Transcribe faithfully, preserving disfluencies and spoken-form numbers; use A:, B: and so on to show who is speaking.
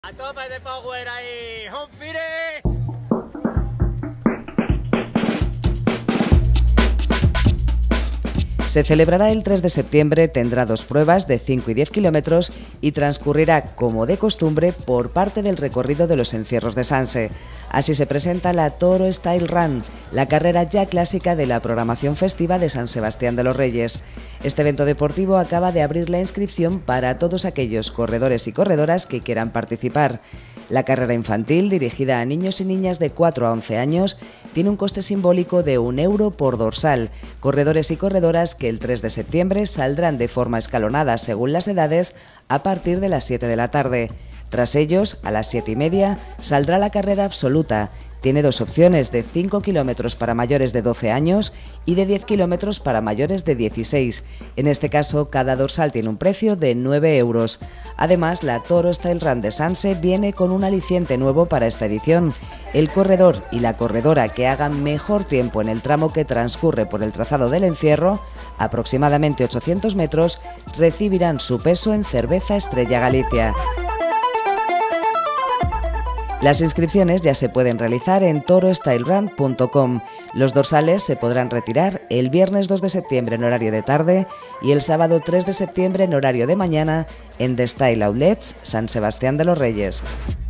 A: A tope de power ahí, ¡Home Fire!
B: Se celebrará el tres de septiembre, tendrá dos pruebas de cinco y diez kilómetros y transcurrirá, como de costumbre, por parte del recorrido de los encierros de Sanse. Así se presenta la Toro Style Run, la carrera ya clásica de la programación festiva de San Sebastián de los Reyes. Este evento deportivo acaba de abrir la inscripción para todos aquellos corredores y corredoras que quieran participar. La carrera infantil, dirigida a niños y niñas de cuatro a once años, tiene un coste simbólico de un euro por dorsal. Corredores y corredoras que el tres de septiembre saldrán de forma escalonada según las edades a partir de las siete de la tarde. Tras ellos, a las siete y media, saldrá la carrera absoluta. Tiene dos opciones, de cinco kilómetros para mayores de doce años y de diez kilómetros para mayores de dieciséis. En este caso, cada dorsal tiene un precio de nueve euros. Además, la Toro Style Run de Sanse viene con un aliciente nuevo para esta edición. El corredor y la corredora que hagan mejor tiempo en el tramo que transcurre por el trazado del encierro, aproximadamente ochocientos metros, recibirán su peso en cerveza Estrella Galicia. Las inscripciones ya se pueden realizar en toro style run punto com. Los dorsales se podrán retirar el viernes dos de septiembre en horario de tarde y el sábado tres de septiembre en horario de mañana en The Style Outlets, San Sebastián de los Reyes.